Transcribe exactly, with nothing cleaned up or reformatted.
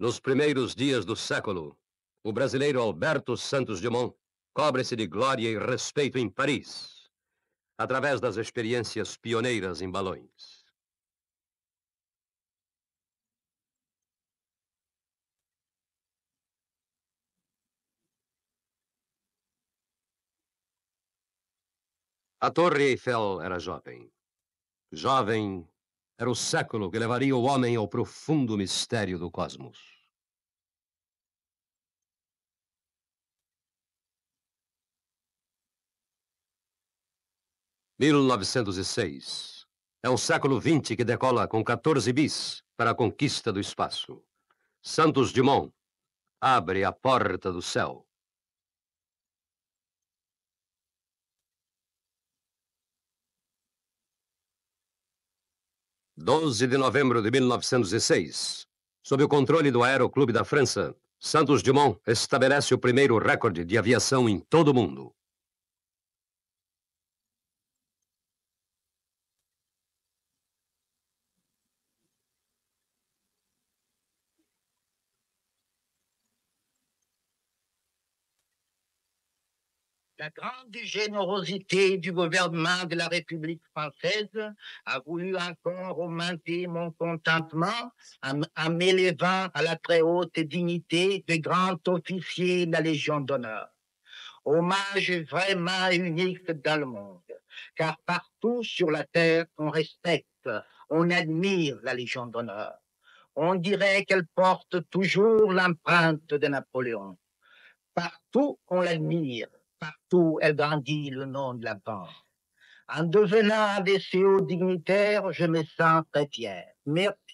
Nos primeiros dias do século, o brasileiro Alberto Santos Dumont cobre-se de glória e respeito em Paris, através das experiências pioneiras em balões. A Torre Eiffel era jovem. Jovem era o século que levaria o homem ao profundo mistério do cosmos. mil novecentos e seis. É um século vinte que decola com quatorze bis para a conquista do espaço. Santos Dumont abre a porta do céu. doze de novembro de mil novecentos e seis. Sob o controle do Aeroclube da França, Santos Dumont estabelece o primeiro recorde de aviação em todo o mundo. La grande générosité du gouvernement de la République française a voulu encore augmenter mon contentement en, en m'élevant à la très haute dignité de grand officier de la Légion d'honneur. Hommage vraiment unique dans le monde, car partout sur la terre, on respecte, on admire la Légion d'honneur. On dirait qu'elle porte toujours l'empreinte de Napoléon. Partout, on l'admire. Partout, elle grandit le nom de la banque. En devenant un de ces hauts dignitaires, je me sens très fier. Merci.